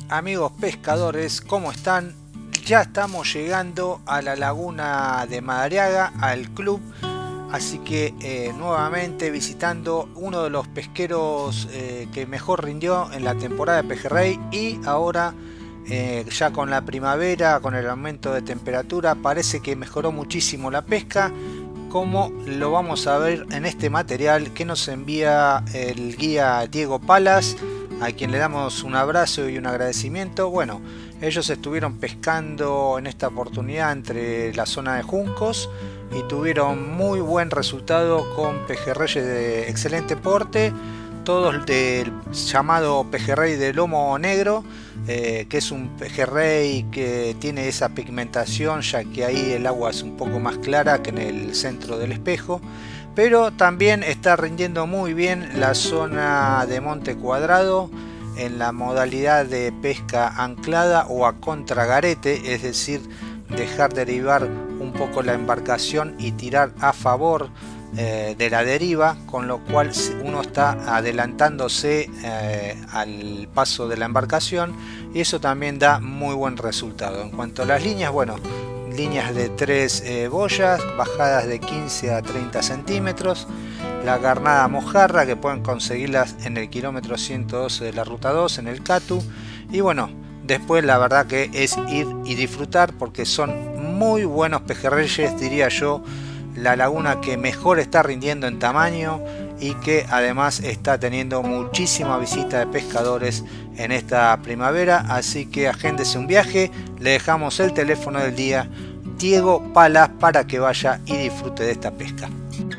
Amigos pescadores, ¿cómo están? Ya estamos llegando a la laguna de Madariaga, al club, así que nuevamente visitando uno de los pesqueros que mejor rindió en la temporada de pejerrey, y ahora ya con la primavera, con el aumento de temperatura, parece que mejoró muchísimo la pesca, como lo vamos a ver en este material que nos envía el guía Diego Palas, a quien le damos un abrazo y un agradecimiento. Bueno, ellos estuvieron pescando en esta oportunidad entre la zona de juncos y tuvieron muy buen resultado con pejerreyes de excelente porte, todos del llamado pejerrey de lomo negro, que es un pejerrey que tiene esa pigmentación, ya que ahí el agua es un poco más clara que en el centro del espejo. Pero también está rindiendo muy bien la zona de Monte Cuadrado en la modalidad de pesca anclada o a contragarete, es decir, dejar derivar un poco la embarcación y tirar a favor de la deriva, con lo cual uno está adelantándose al paso de la embarcación, y eso también da muy buen resultado. En cuanto a las líneas, bueno, líneas de 3 boyas, bajadas de 15 a 30 centímetros, la carnada mojarra, que pueden conseguirlas en el kilómetro 112 de la ruta 2 en el Catu. Y bueno, después la verdad que es ir y disfrutar, porque son muy buenos pejerreyes, diría yo, la laguna que mejor está rindiendo en tamaño y que además está teniendo muchísima visita de pescadores en esta primavera. Así que agéndese un viaje, le dejamos el teléfono del día Diego Palas para que vaya y disfrute de esta pesca.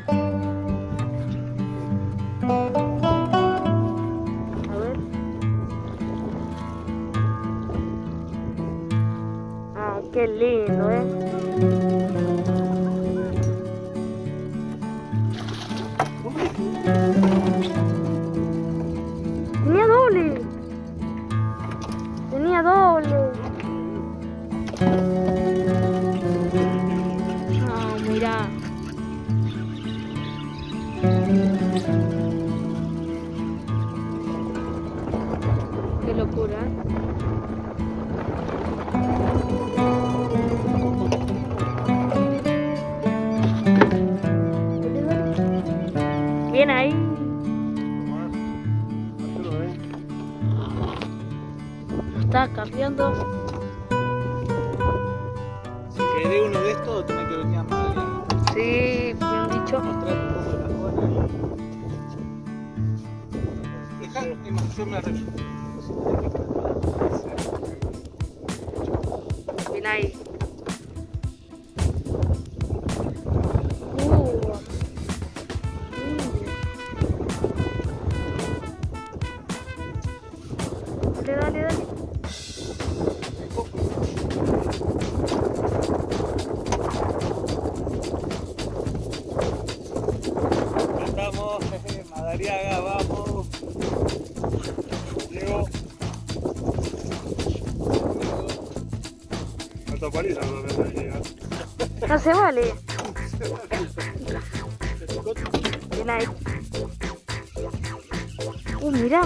Ah, qué lindo, Tenía doble. Tenía doble. Ah, mira. Qué locura. Bien ahí. Está cambiando. Si querés uno de estos, tenés que venir a Madariaga. Sí, bien dicho. Mostrar un poco la zona y... Dejalo, es más, yo me arreglo. Bien ahí. Dale. Estamos, Madariaga, vamos. Diego. Falta paliza, no me llega. No se vale. Bien ahí. Mira.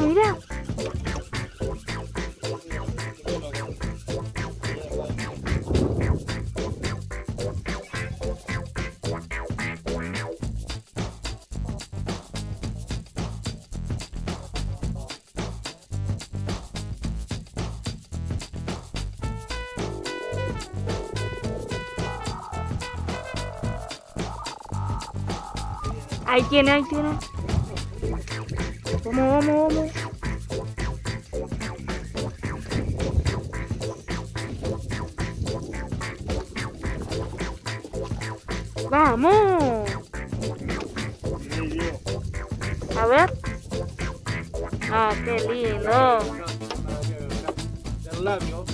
Ahí tiene. Vamos. ¡Vamos! A ver. Ah, qué lindo. Del labio.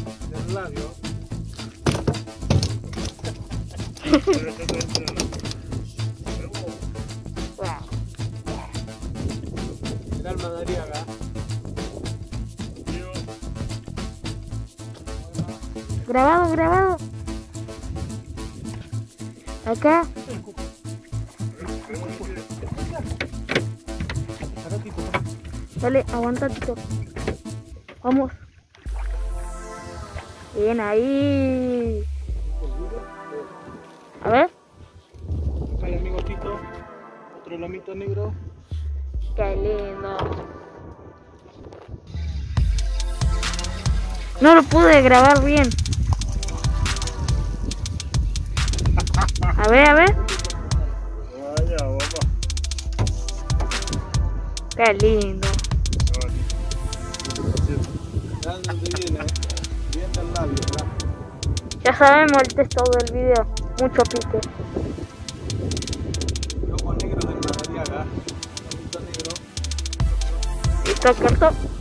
Mirá el Madariaga. Grabado. Acá. Dale, aguanta, Tito. Vamos. Bien ahí. A ver. Acá el amigo Tito, otro lomito negro. Qué lindo. No lo pude grabar bien. A ver, a ver. Vaya, papá. Qué lindo. Grande viene, bien del labio, ¿verdad? Ya sabemos el texto del video. Mucho pique. Lomo negro del Madariaga, lomito negro. Listo, corto.